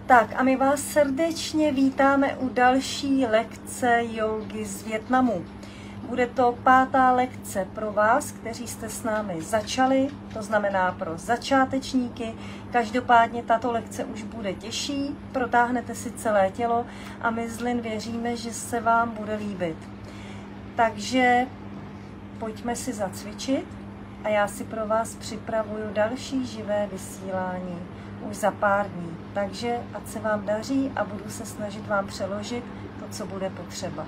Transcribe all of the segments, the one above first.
Tak a my vás srdečně vítáme u další lekce jógy z Vietnamu. Bude to 5. lekce pro vás, kteří jste s námi začali, to znamená pro začátečníky. Každopádně tato lekce už bude těžší, protáhnete si celé tělo a my z Lin věříme, že se vám bude líbit. Takže pojďme si zacvičit a já si pro vás připravuju další živé vysílání už za pár dní. Takže ať se vám daří a budu se snažit vám přeložit to, co bude potřeba.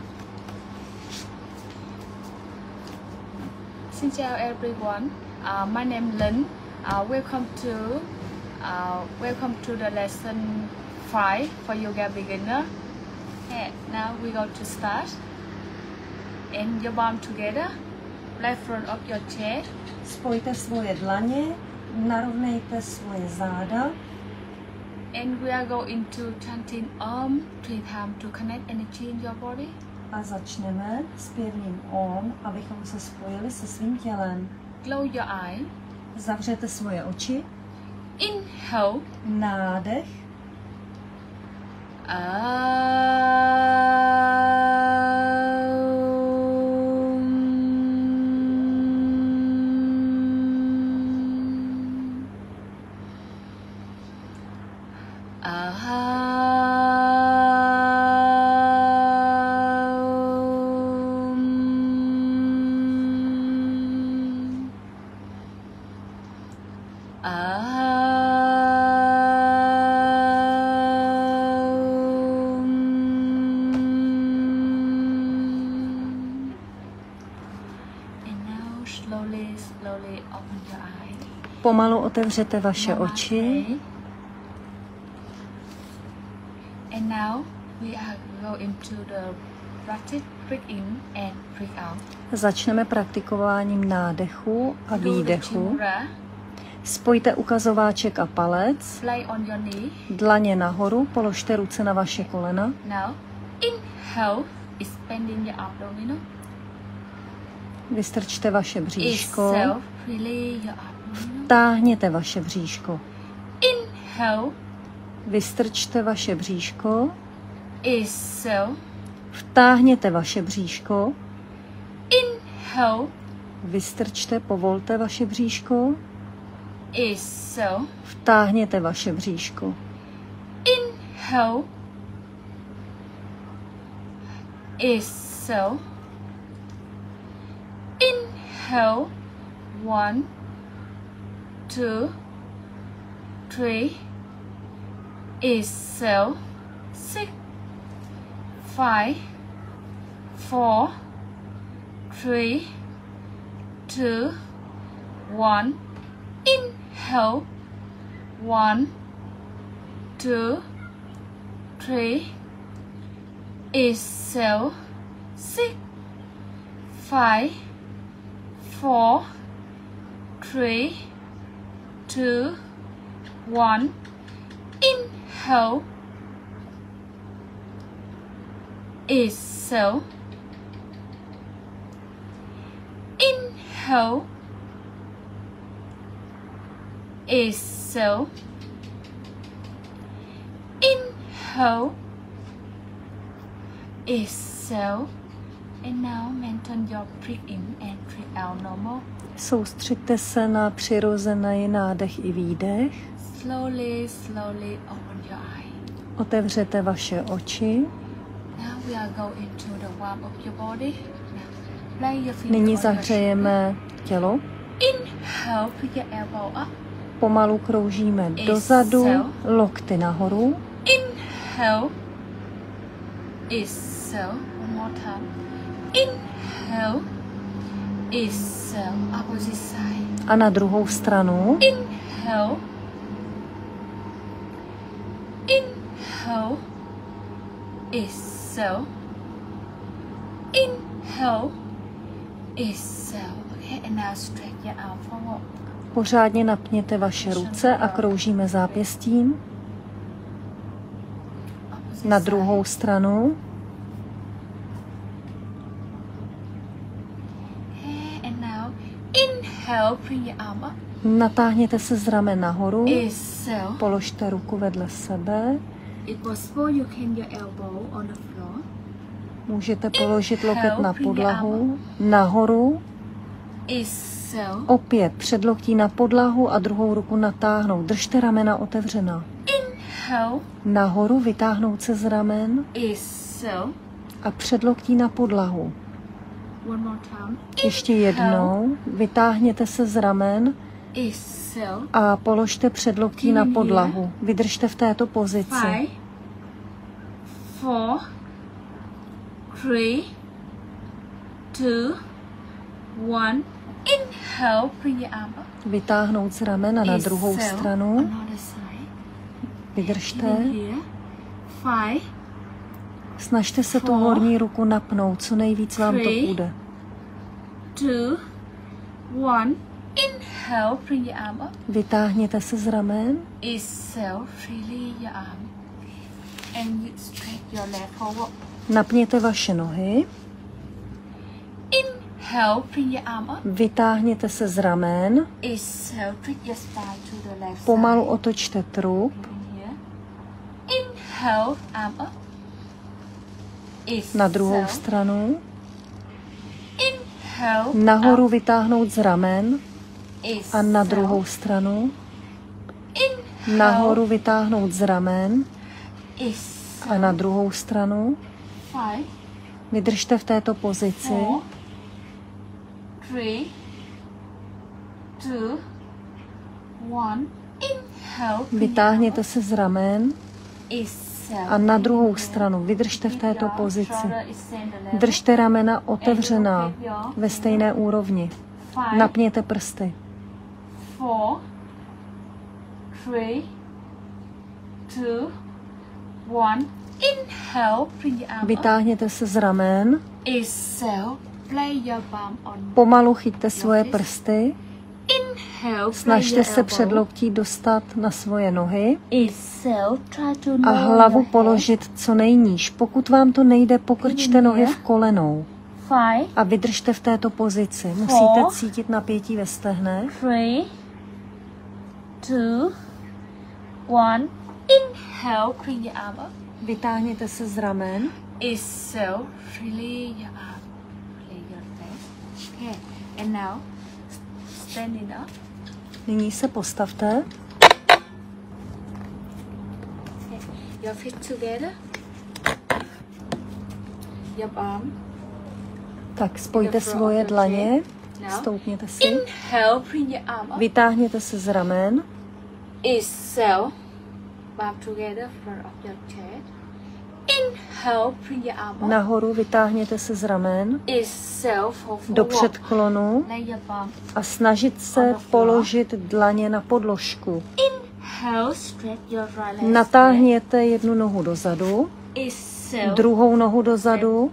Xin chào everyone. My name is Lin. Welcome to the lesson 5 for yoga beginner. Okay, now we go to start. And your palm together, left front of your chest. Spojte svoje dlaně, narovnejte svoje záda. And we are going to chanting Om 3 times to connect energy in your body. A začneme s pěvným Om, abychom se spojili se svým tělem. Close your eye. Zavřete svoje oči. Inhale. Nádech. Pomalu otevřete vaše oči. And now we are going to the practice breathe in and breathe out. Začneme praktikováním nádechu a výdechu. Spojte ukazováček a palec. Dlaně nahoru, položte ruce na vaše kolena. Now inhale, expanding your abdomen. Vystrčte vaše bříško. Vtáhněte vaše bříško. Inhale. Vystrčte vaše bříško. Exhale. Vtáhněte vaše bříško. Inhale. Vystrčte, povolte vaše bříško. Exhale. Vtáhněte vaše bříško. Inhale. Exhale. Inhale. 1, 2, 3. Exhale. 6, 5, 4, 3, 2, 1. Inhale. 1, 2, 3. Exhale. 6, 5, 4, 3, 2, 1. Inhale. Exhale. Inhale. Exhale. Inhale. Exhale. And now maintain your breath in and breath out normal. Soustřeďte se na přirozený nádech i výdech. Slowly open your eye. Otevřete vaše oči. Now we are going to the warm of your body. Lay your feet Nyní on your zahřejeme tělo. Inhale, put your elbow up. Pomalu kroužíme dozadu, lokty nahoru. Inhale. Exhale. One more time. Inhale. Exhale. Opposite side. A na druhou stranu. Inhale. Inhale. Exhale. Inhale. Exhale. Okay, and now stretch your arm forward. Pořádně napněte vaše ruce a kroužíme zápěstím. Na druhou stranu. And now inhale, bring your arm up. Natáhněte se z ramen nahoru. Exhale. Položte ruku vedle sebe. If possible, you can your elbow on the floor. Můžete položit loket na podlahu, nahoru, Exhale. opět předloktí na podlahu a druhou ruku natáhnout. Držte ramena otevřená. Inhale. Nahoru, vytáhnout se z ramen Exhale. a předloktí na podlahu. One more time. Ještě jednou, vytáhněte se z ramen Exhale. a položte předloktí na podlahu. Vydržte v této pozici. 5, 4, 3, 2, 1. Inhale, bring your arm up. Vytáhnout z ramena na druhou Exhale, stranu. another side. Vydržte. In here. 5, Snažte se tu horní ruku napnout, co nejvíc vám to půjde. 2, 1. Inhale, bring your arm up. Vytáhněte se z ramen. Exhale, freely your arm. And you stretch your leg forward. Napněte vaše nohy. Inhale, bring your arm up. Vytáhněte se z ramen. Exhale, twist your spine to the left Pomalu side. otočte trup. In here. Inhale, arm up. Na druhou Exhale. stranu. Inhale, Nahoru up. vytáhnout z ramen a na druhou stranu. Nahoru vytáhnout z ramen a na druhou stranu. 5, Vydržte v této pozici. 4, 3, 2, 1. Inhale, Vytáhněte se z ramen exhale. a na druhou stranu. Vydržte v této pozici. Držte ramena otevřená ve stejné úrovni. Napněte prsty. 4, 3, 2, 1. Inhale, bring your arm up. Vytáhněte se z ramen. Exhale, play your palm on. Pomalu chyťte svoje prsty. Inhale, play Snažte your se elbow. předloktí dostat na svoje nohy Exhale, try to a lower hlavu your head. položit co nejníž. Pokud vám to nejde, pokrčte nohy v kolenou 5, a vydržte v této pozici. Musíte cítit napětí ve stehnech. 3, 2, 1. Inhale, bring your arm up. Vytáhněte se z ramen. Exhale, release your arm. Release your chest. Okay, and now standing up. Nyní se postavte. Okay. Your feet together. Your arm. Tak spojte svoje dlaně. Stoupněte si. Inhale, bring your arm up. Vytáhněte se z ramen. Exhale, palm together, front of your chest. Inhale, bring your arm up. Nahoru vytáhněte se z ramen. Exhale, fall Do forward. předklonu Lay your palm. a snažit se položit dlaně na podložku. Inhale, stretch your right leg. Natáhněte jednu nohu dozadu, Exhale. druhou nohu dozadu,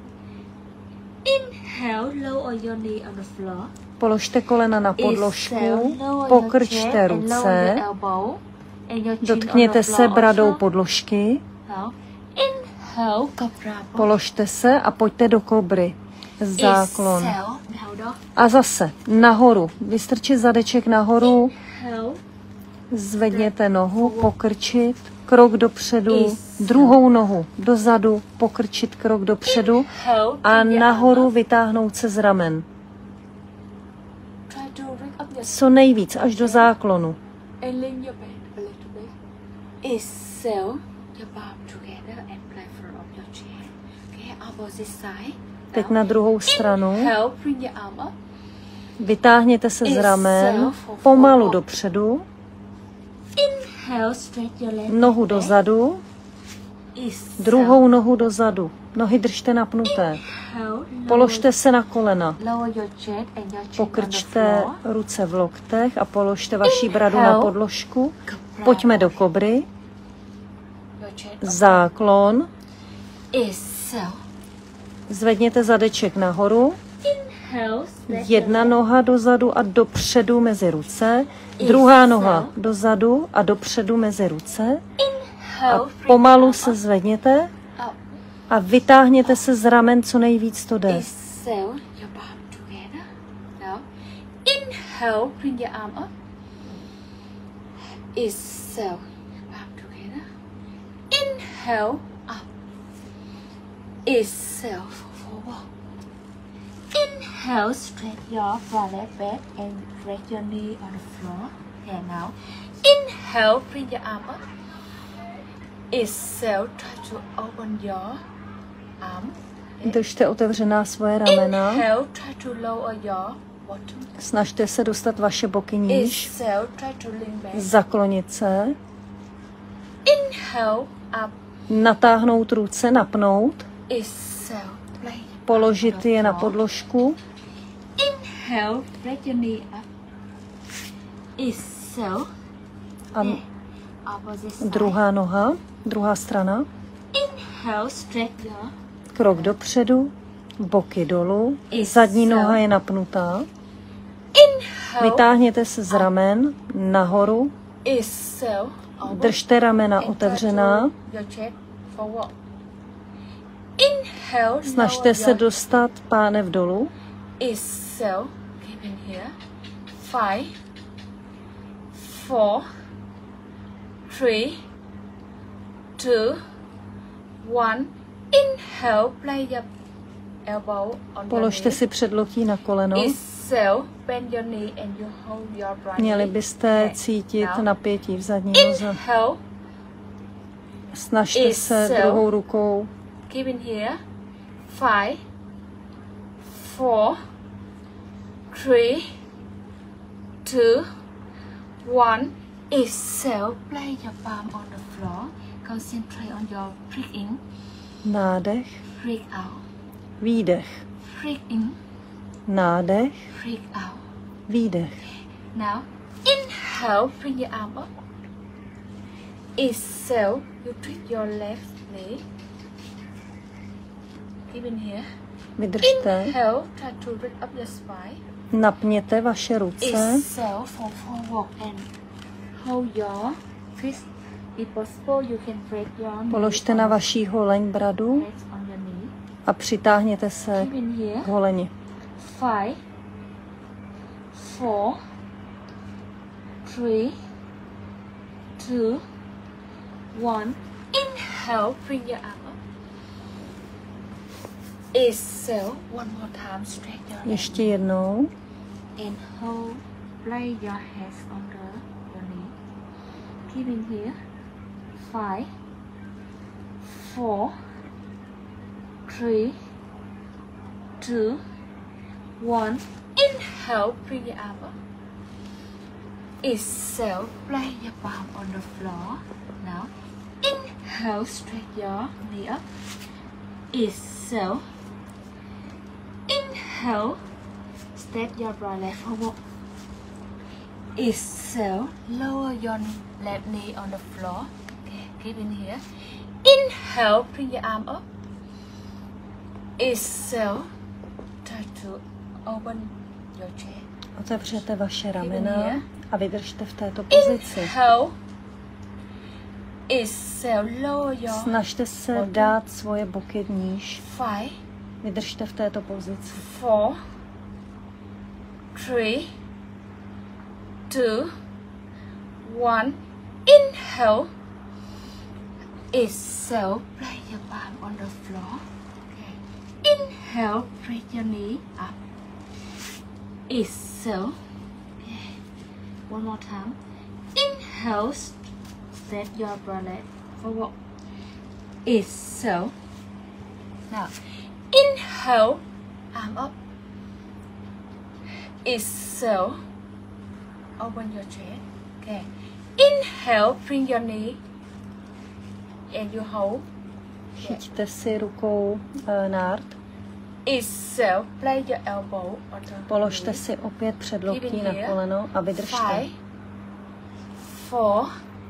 Inhale, lower your knee on the floor. položte kolena na podložku, Exhale, lower pokrčte your chest and lower ruce, your elbow and your chin dotkněte on the se floor bradou also. podložky, Now, inhale, cobra pose. položte se a pojďte do kobry. Záklon. Exhale, down dog. A zase nahoru. Vystrčit zadeček nahoru, Inhale, zvedněte nohu, pokrčit, krok dopředu, druhou nohu dozadu, pokrčit krok dopředu inhale, a bring your nahoru arm up. vytáhnout se z ramen. Try to bring up your Co nejvíc, až do záklonu. and lean your back a little bit. Exhale, your palm together and play front of your chair. Okay, opposite side. Teď na druhou stranu. Inhale, bring your arm up. Vytáhněte se z ramen, pomalu dopředu, Inhale, stretch your leg. nohu dozadu, Exhale. druhou nohu dozadu. Nohy držte napnuté. Inhale, Položte se na kolena. lower your chest and your chin on the Pokrčte floor. ruce v loktech a položte vaši bradu na podložku. Pojďme do kobry. Your chest. Záklon. Exhale. Zvedněte zadeček nahoru. Inhale, stretch Jedna noha dozadu a dopředu mezi ruce. Druhá noha dozadu a dopředu mezi ruce. A pomalu se zvedněte up. a vytáhněte se z ramen, co nejvíc to jde. Exhale, your palm together. Now, inhale, bring your arm up. Exhale, palm together. Inhale. Inhale up. Exhale forward. Inhale, straight your front leg back and rest your knee on the floor. Okay, now. Inhale, bring your arm up. Exhale, try to open your arm. Držte otevřená svoje ramena. Inhale, try to lower your bottom. Snažte se dostat vaše boky níž. Exhale, try to lean back. Zaklonit se. Inhale, up. Natáhnout ruce, napnout. Exhale, play. Položit je na podložku. Inhale, break your knee up. Exhale. A Opposite side. druhá noha, druhá strana. Inhale, stretch your. Krok dopředu, boky dolů. Zadní noha je napnutá. Inhale. Vytáhněte se z ramen nahoru. Exhale. Držte ramena otevřená. Your chest forward. Inhale. Snažte se dostat pánev dolů. Exhale. Keep in here. 5, 4, 3, 2, 1. Inhale. Play your elbow on Položte your knee. si předloktí na koleno. Exhale. Bend your knee and you hold your right Měli knee. byste Okay. cítit Now. napětí v zadní noze. Inhale. Snažte se Exhale. druhou rukou. Keep in here. 5, 4, 3, 2, 1. Exhale. Place your palm on the floor. Concentrate on your breath in, Nádech, breathe out, výdech. breathe in, Nádech, breathe out. výdech. Now, inhale, bring your arm up. Exhale, you twist your left leg. Keep in here. Vydržte. Inhale, try to lift up your spine. Napněte vaše ruce. Exhale, fall forward and hold your fist. If possible, you can break your knee. Položte na vaší holeň bradu Press on your knee. a přitáhněte se Keep in here. k holeni. 5, 4, 3, 2, 1. Inhale, bring your arm up. Exhale, one more time, straight your leg. Ještě jednou. And hold, lay your hands on your knee. Keep in here. 5, 4, 3, 2, 1. Inhale, bring your arm up. Exhale, lay your palm on the floor. Now, inhale, straight your knee up. Exhale. Inhale, step your right leg forward. Exhale, lower your left knee on the floor. Okay, keep in here. Inhale, bring your arm up. Exhale, try to open your chest. Otevřete vaše ramena a vydržte v této pozici. Inhale. Exhale, lower your Snažte se dát svoje boky níž. 5, Vydržte v této pozici. 4, 3, 2, 1. Inhale. Exhale, place your palm on the floor. Okay. Inhale, bring your knee up. Exhale. Okay. One more time. Inhale, step your leg forward. Exhale. Now, inhale, arm up. Exhale, open your chest. Okay. Inhale, bring your knee and you hold. Chyťte si rukou nárt. Exhale, place your elbow on the Položte knee. si opět předloktí Keep it na here. koleno a vydržte. 5, 4,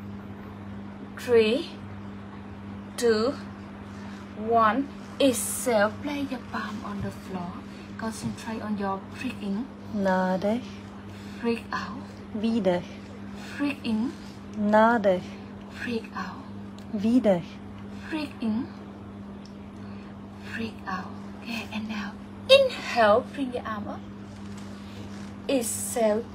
3, 2, 1. Exhale, place your palm on the floor. Concentrate on your breathing. Nádech, Breathe out. výdech. Breathe in. Nádech, Breathe out. výdech. Breathe in. Breathe out. Okay, and now inhale, bring your arm up. Exhale,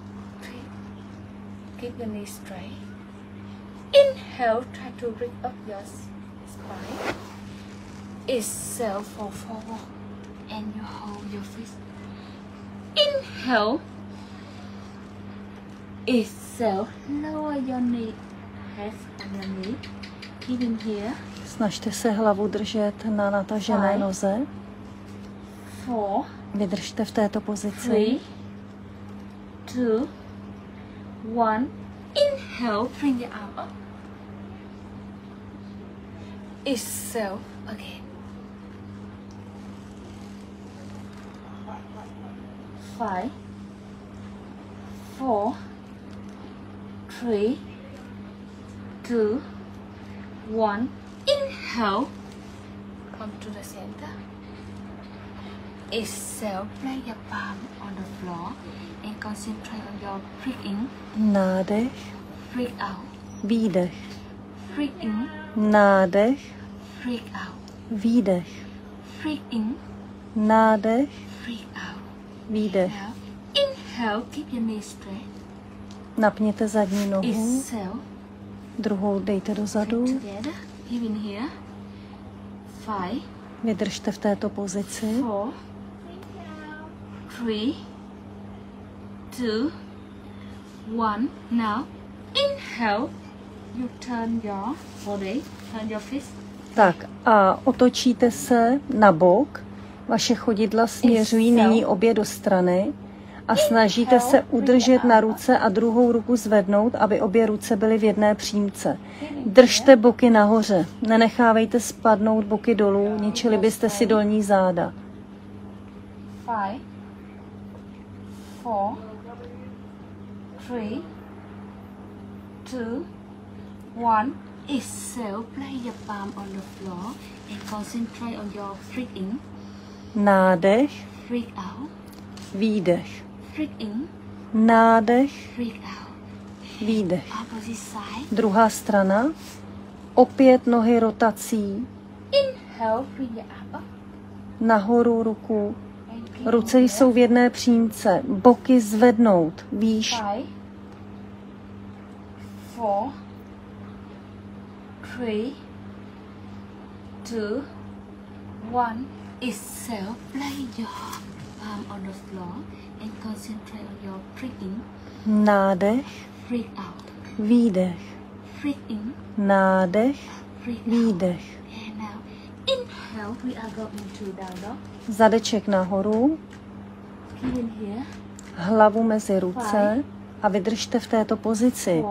keep your knees straight. Inhale, try to lift up your Spine. Exhale, fall forward. And you hold your fist. Inhale. Exhale. Lower your knee. Head on your knee. Keep in here. Snažte se hlavu držet na natažené noze. 4. Vydržte v této pozici. 3, 2, 1. Inhale, bring your arm up. Exhale again. 5, 4, 3, 2, 1. Inhale. Come to the center. Exhale, place your palm on the floor and concentrate on your breathing. Nádech, Breathe out. výdech. Breathe in. Nádech, Breathe out. výdech. Breathe in. Nádech, Breathe out. výdech. Now, inhale, keep your knees straight. Napněte zadní nohu, Exhale, druhou dejte dozadu. bring together. Keep in here. 5, Vydržte v této pozici. 4, 3, 2, 1. Now, inhale. You turn your body, turn your fist. Tak a otočíte se na bok. Vaše chodidla směřují nyní obě do strany a snažíte se udržet na ruce a druhou ruku zvednout, aby obě ruce byly v jedné přímce. Držte boky nahoře, nenechávejte spadnout boky dolů, ničili byste si dolní záda. 5, 4, 3, 2, 1. Exhale, place your palm on the floor and concentrate on your breathing. Nádech, Breathe out. výdech. Breathe in. Nádech, Breathe out. výdech. Opposite side. Druhá strana. Opět nohy rotací. Inhale, bring your arm up. Nahoru ruku. And breathe Ruce in jsou v jedné přímce. Boky zvednout výš. 5, 4, 3, 2, 1. Exhale, place your palm on the floor and concentrate on your breathing. Nádech, Breathe out. výdech. Breathe in. Nádech, Breathe out. výdech. And now, inhale, we are going to down dog. Zadeček nahoru, Keep in here. hlavu mezi ruce a vydržte v této pozici.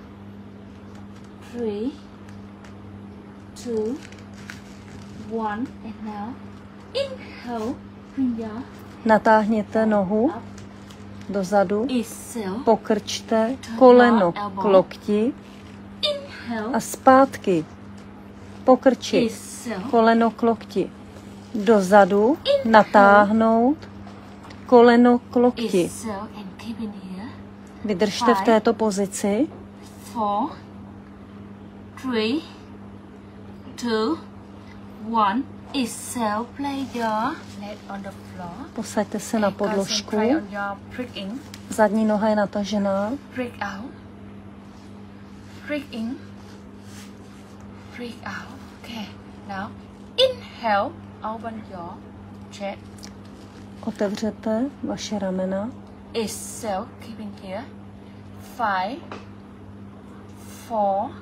4, 3, 2, 1. And now, inhale, bring your Natáhněte nohu up. dozadu, Exhale. pokrčte koleno k lokti Inhale. a zpátky. Pokrčit Exhale. koleno k lokti. Dozadu, natáhnout koleno k lokti. Exhale and keep in here. Vydržte v této pozici. 4, 3, 2, 1. Exhale, place your leg on the floor. Posaďte se na And podložku. concentrate on your breathing. Zadní noha je natažená. Breathe out. Breathe in. Breathe out. Okay. Now, inhale. Open your chest. Otevřete vaše ramena. Exhale. Keep in here. 5, 4,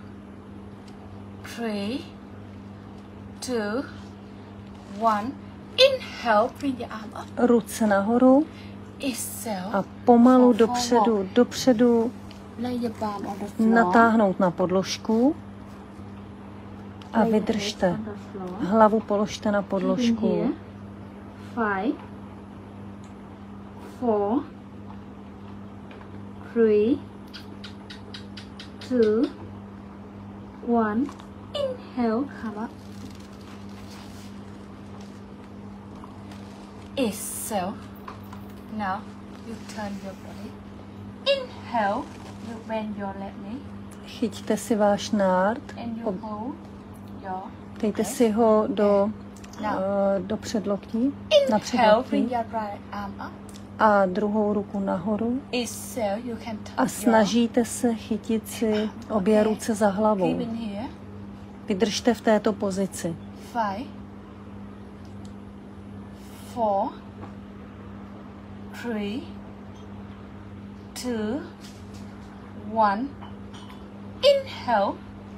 3, 2, 1. Inhale. Bring your arm up. Ruce nahoru Exhale. a pomalu dopředu, dopředu Lay your palm on the floor. natáhnout na podložku a Lay your vydržte. head on the floor. Hlavu položte na Keep in podložku. here. 5, 4, 3, 2, 1. Inhale, come up. Exhale. Now you turn your body. Inhale, you bend your left knee Chyťte si váš nárt, and you hold your dejte chest. si ho do předloktí, na Inhale, předloktí bring your right arm up. a druhou ruku nahoru Exhale, you can a touch your snažíte se chytit si obě ruce za hlavou. keep in here. Vydržte v této pozici. 5, 4, 3, 2, 1. Inhale.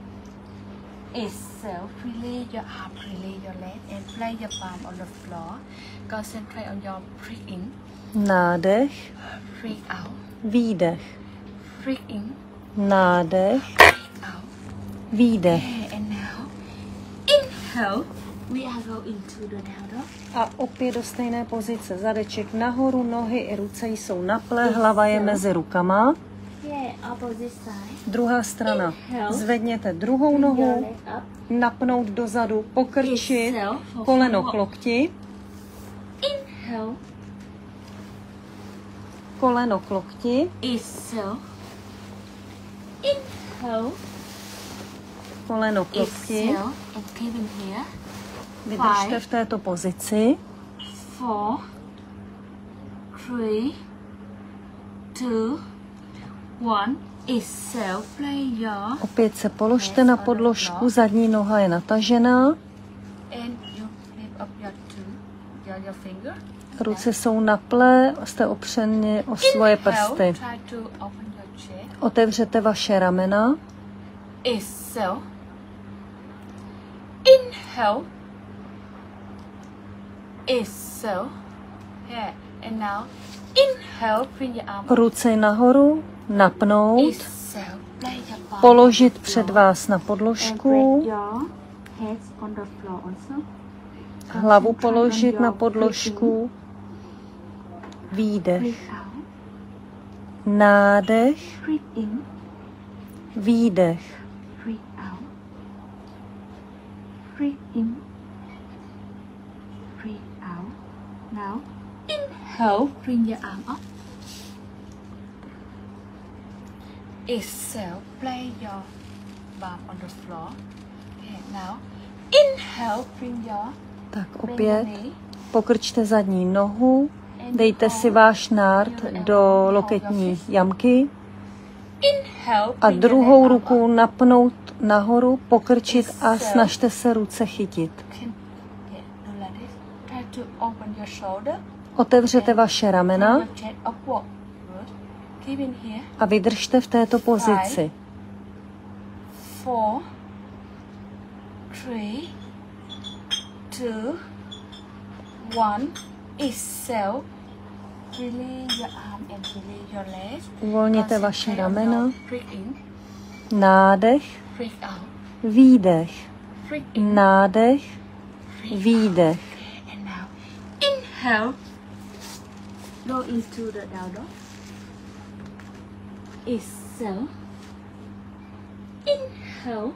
Exhale. Release your arm, release your leg, and place your palm on the floor. Concentrate on your breath in. Nádech, Breathe out. výdech. Breathe in. Nádech, Breathe out. výdech. Okay, and now inhale. We are going to the down dog. A opět do stejné pozice. Zadeček nahoru, nohy i ruce jsou na ple, hlava je mezi rukama. Yeah, opposite side. Druhá strana. Zvedněte druhou nohu, napnout dozadu, pokrčit, koleno k lokti, Inhale. koleno k lokti, Exhale. Inhale. koleno k lokti. Exhale. And keep in here. Vydržte v této pozici. 4, 3, 2, 1. Exhale. Play your Opět se položte na podložku, zadní noha je natažená, and you lift up your finger. ruce jsou na ple, jste opřeni o svoje prsty. Try to open your chest. Otevřete vaše ramena, Exhale. Inhale. Exhale. Yeah. And now inhale. Bring your arm up. ruce nahoru, napnout, Exhale. Lay your palm položit on the před floor. vás na And podložku, break your heads on the floor also. hlavu položit na podložku, výdech, Breathe out. nádech, Breathe in. výdech, Breathe out. Breathe in. Breathe out. Now inhale. Bring your arm up. Exhale. Play your palm on the floor. Okay. Now inhale. Bring your tak bend opět your knee. pokrčte zadní nohu, dejte si váš nárt do loketní jamky Inhale. a Bring your druhou leg ruku up. napnout nahoru, pokrčit a snažte se ruce chytit. Can do like this. Try to open your shoulder. Otevřete vaše ramena Your chest upward. Good. Keep in here. a vydržte v této pozici. 4, 3, 2, 1. Exhale. Release your arm and release your legs. Uvolněte vaše Concentrate on ramena, your breathe in, nádech, breathe out, výdech, breathe in, nádech, breathe výdech. out. And now inhale. Go into the down dog. Exhale. Inhale.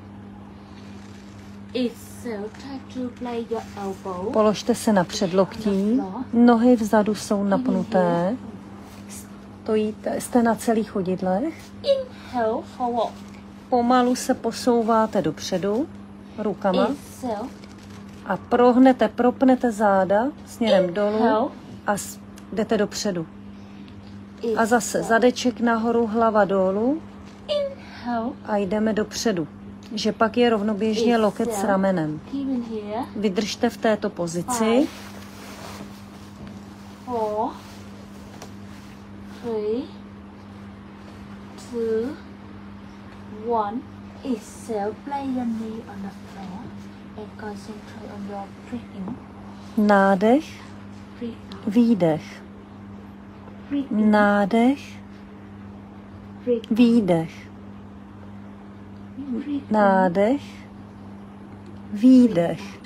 Exhale. Try to play your elbow. Položte se na předloktí, nohy vzadu jsou napnuté, jste na celých chodidlech, Inhale forward. pomalu se posouváte dopředu rukama Exhale. a propnete záda směrem dolů a jdete dopředu. A zase zadeček nahoru, hlava dolů Inhale. a jdeme dopředu. Že pak je rovnoběžně loket s ramenem. Keep in here. Vydržte v této pozici. 4, 3, 2, 1. Exhale. Play your knee on the floor and concentrate on your breathing. Nádech, Breathe out. výdech, Breathe in. nádech, Breathe out. výdech, Breathe in. nádech, výdech.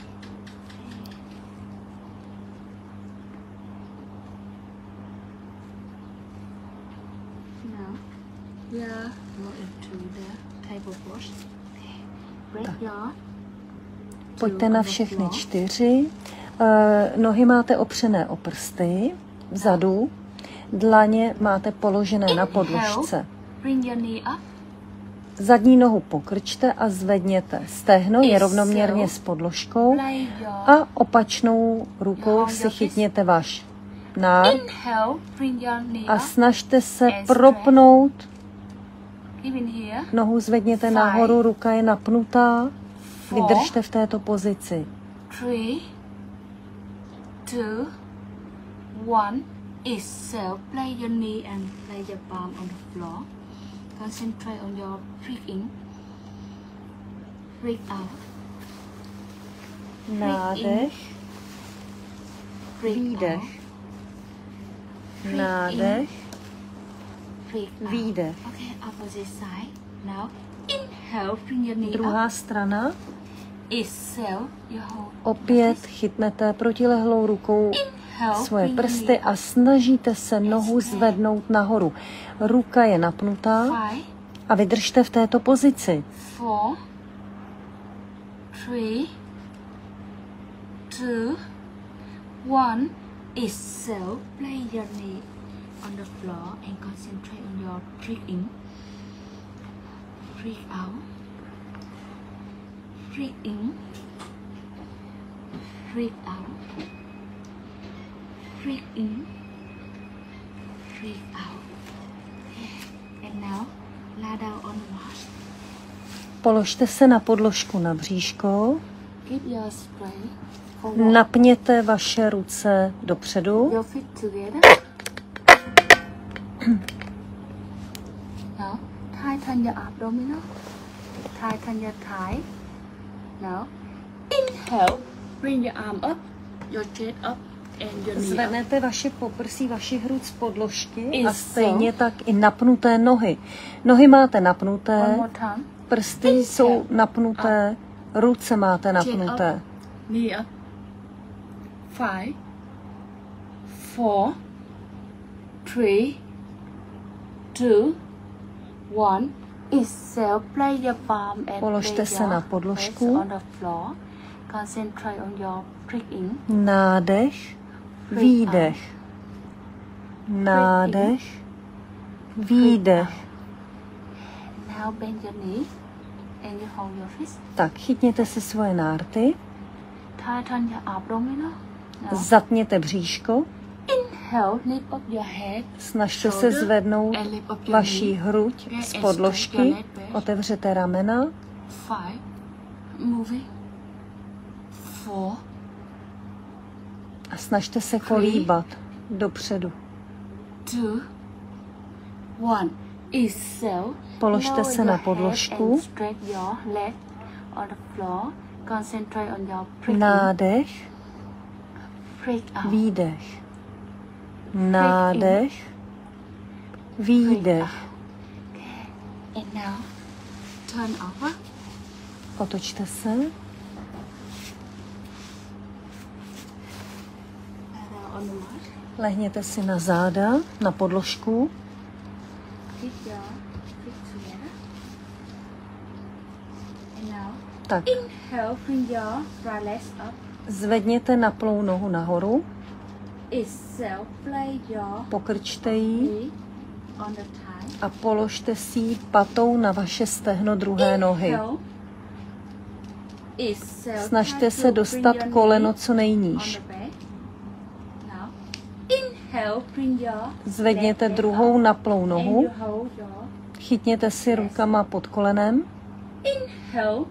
Now we are going to the table pose. Break your Pojďte na všechny 4. Nohy máte opřené o prsty vzadu. Dlaně máte položené na podložce. bring your knee up. Zadní nohu pokrčte a zvedněte. Stehno je rovnoměrně s podložkou Play your a opačnou rukou si chytněte váš nárt inhale. Bring your knee a up. snažte se propnout. Keep in here. Nohu zvedněte nahoru, ruka je napnutá. Vydržte v této pozici. 3, 2, 1. Exhale. Place your knee and place your palm on the floor. Concentrate on your breath in. Breathe out. Nádech. Výdech. Nádech. Výdech. Okay, opposite side. Now inhale, bring your knee up. Druhá strana. Exhale, you hold. Opět chytnete protilehlou rukou Inhale, svoje bring your prsty knee a snažíte se nohu zvednout nahoru. Ruka je napnutá up. 5, a vydržte v této pozici. 4, 3, 2, 1. Exhale, place your knee on the floor and concentrate on your breath in. Breathe out. Breathe in. Breathe out. Breathe in. Breathe out. Okay. And now, lie down on the mat. Položte se na podložku na bříško. Keep your strength forward. Napněte vaše ruce dopředu. Your feet together. Now, tighten your abdominal. Tighten your thigh. Now, inhale. Bring your arm up, your chest up, and your knee up. Zvednete vaše poprsí, vaši hrud z podložky a Is stejně tak i napnuté nohy. Nohy máte One napnuté, more time. prsty jsou napnuté, ruce máte napnuté. Knee up. 5, 4, 3, 2, 1. Exhale. Place your palm and Položte place se your na face podložku. on the floor. Concentrate on your breath in. Nádech, výdech. Nádech, výdech. Now bend your knee and you hold your fist. Tak, chytněte si svoje nárty, Tighten your abdominal. Now zatněte bříško, inhale, lift up your head. snažte se zvednout And lift up your vaší knee. hruď z podložky, otevřete ramena, 5. Moving. 4. a snažte se kolíbat dopředu. 2, 1. Exhale. Položte Lower se your na head podložku. and stretch your leg on the floor. Concentrate on your breathing. Nádech, Breathe out. výdech. Nádech, výdech. And now, turn over. Otočte se. Lie down on the mat. Lehněte si na záda, na podložku. Keep your feet together. And now, Tak, inhale, bring your right leg up. zvedněte naplou nohu nahoru, Exhale, place your pokrčte ji knee on the thigh. a položte si ji patou na vaše stehno druhé nohy. Inhale. Exhale, Snažte try se to bring dostat your koleno knee co on nejníž. the back. Now, inhale, bring your Zvedněte left leg druhou up naplou and nohu, you hold your chytněte si rukama pod kolenem, inhale.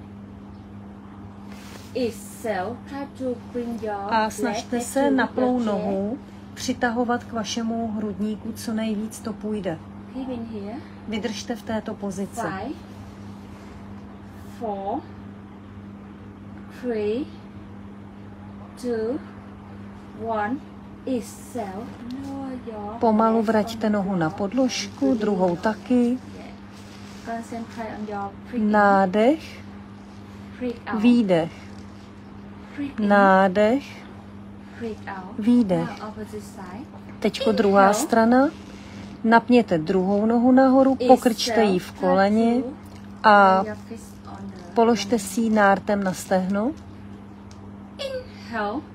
Exhale, try to bring your a snažte left se leg to naplou your chest. nohu přitahovat k vašemu hrudníku, co nejvíc to půjde. Keep in here. Vydržte v této pozici. 5, 4, 3, 2, 1. Exhale. Lower your Pomalu legs vraťte on the nohu na floor. podložku, druhou taky. Concentrate on your breathing. Nádech, Breathe out. výdech. Breathe in. Nádech, Breathe out. výdech. Now opposite side. Teďko druhá strana. Napněte druhou nohu nahoru, pokrčte ji v koleni a Your fist on the položte si ji nártem na stehno. inhale.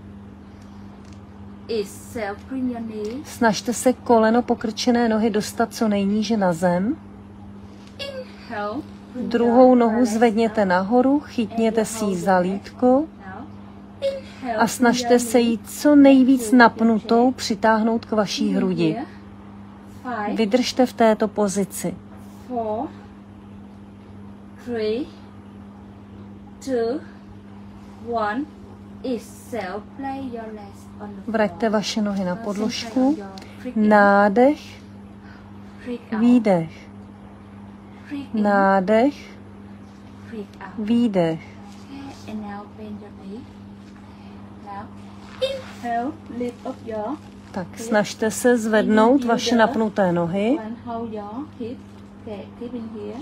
Exhale. Bring your knee. Snažte se koleno pokrčené nohy dostat co nejníže na zem. Inhale. Bring Druhou your nohu right leg zvedněte up. nahoru, chytněte si ji za lítko Now, inhale, a snažte se ji co nejvíc napnutou přitáhnout k vaší hrudi. 5, Vydržte v této pozici. 4, 3, 2, 1. Exhale, place your legs on the floor. Vraťte vaše nohy na podložku. Nádech, výdech. Nádech, výdech. And now bend your knee. Now inhale, lift up your. Tak snažte se zvednout vaše napnuté nohy. Hold your hip. Okay, keep in here.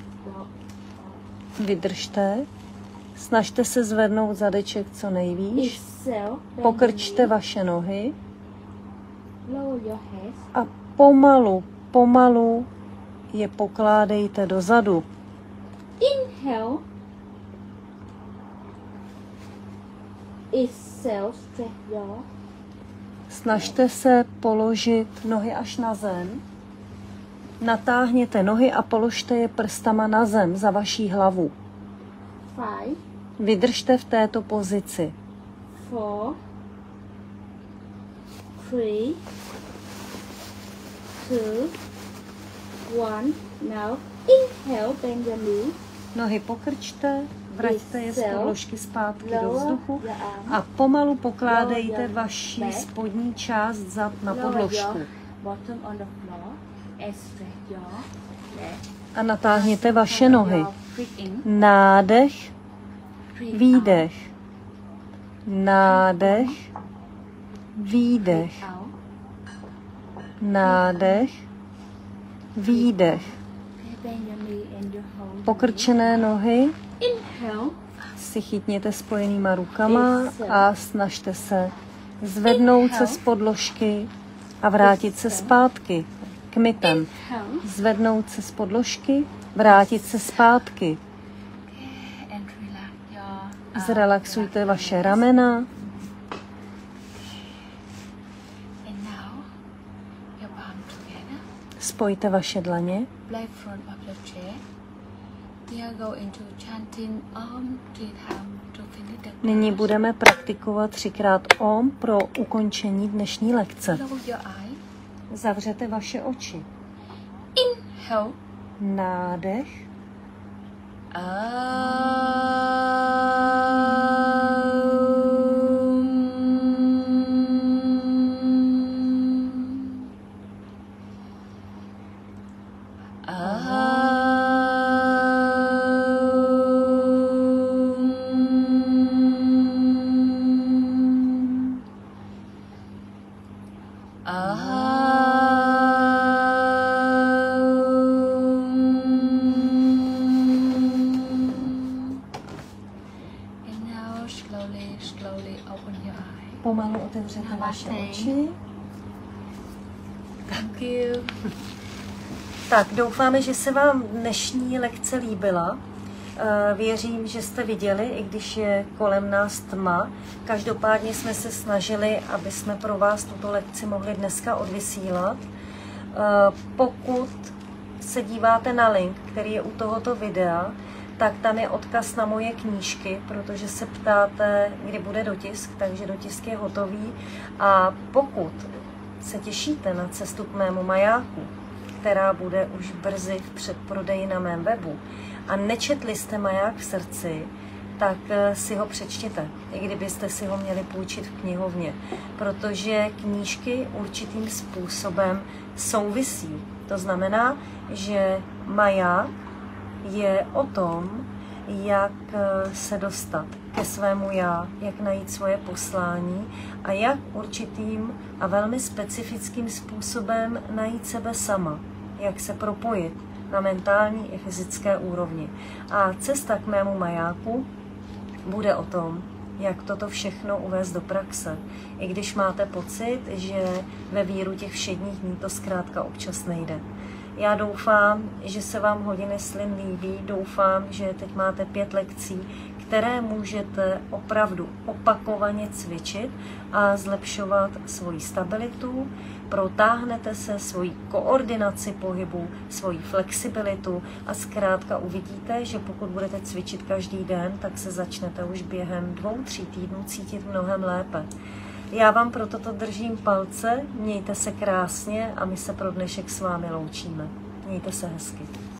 Vydržte. Snažte se zvednout zadeček co nejvýš. Exhale, Pokrčte vaše nohy lower your head. a pomalu je pokládejte dozadu. Inhale. Exhale, stretch your. Snažte se položit nohy až na zem. Natáhněte nohy a položte je prstama na zem za vaší hlavu. 5, Vydržte v této pozici. 4, 3, 2, 1. Now inhale, bend your knee. Nohy pokrčte, vraťte je z podložky zpátky do Lower vzduchu your arm. a pomalu pokládejte vaši spodní část zad na Lower podložku. your bottom on the floor and stretch your legs. A natáhněte vaše nohy. Breathe in, Nádech, breathe výdech. Nádech, výdech. out. Nádech, výdech. Bend your knee and your hold. Pokrčené nohy Inhale, si chytněte spojenýma rukama a snažte se zvednout se z podložky a vrátit se zpátky k mytem. inhale, Zvednout se z podložky, vrátit se zpátky. and relax your Zrelaxujte vaše ramena. And now your palm together. Spojte vaše dlaně. Left front of your chair. We are going to chanting Om 3 times to finish the class. Nyní budeme praktikovat 3krát Om pro ukončení dnešní lekce. Close your eye. Zavřete vaše oči. Inhale. Nádech. And now slowly open your eye. Pomalu otevřete vaše oči. Thank you. Tak, doufáme, že se vám dnešní lekce líbila. Věřím, že jste viděli, i když je kolem nás tma. Každopádně jsme se snažili, aby jsme pro vás tuto lekci mohli dneska odvysílat. Pokud se díváte na link, který je u tohoto videa, tak tam je odkaz na moje knížky, protože se ptáte, kdy bude dotisk, takže dotisk je hotový. A pokud se těšíte na cestu k mému majáku, která bude už brzy v předprodeji na mém webu, a nečetli jste Maják v srdci, tak si ho přečtěte, i kdybyste si ho měli půjčit v knihovně, protože knížky určitým způsobem souvisí. To znamená, že Maják je o tom, jak se dostat ke svému já, jak najít svoje poslání a jak určitým a velmi specifickým způsobem najít sebe sama, jak se propojit na mentální i fyzické úrovni. A cesta k mému majáku bude o tom, jak toto všechno uvést do praxe. I když máte pocit, že ve víru těch všedních dní to zkrátka občas nejde. Já doufám, že se vám hodiny slin líbí, doufám, že teď máte 5 lekcí, které můžete opravdu opakovaně cvičit a zlepšovat svoji stabilitu, protáhnete se svoji koordinaci pohybu, svoji flexibilitu a zkrátka uvidíte, že pokud budete cvičit každý den, tak se začnete už během 2-3 týdnů cítit mnohem lépe. Já vám pro toto držím palce, mějte se krásně a my se pro dnešek s vámi loučíme. Mějte se hezky.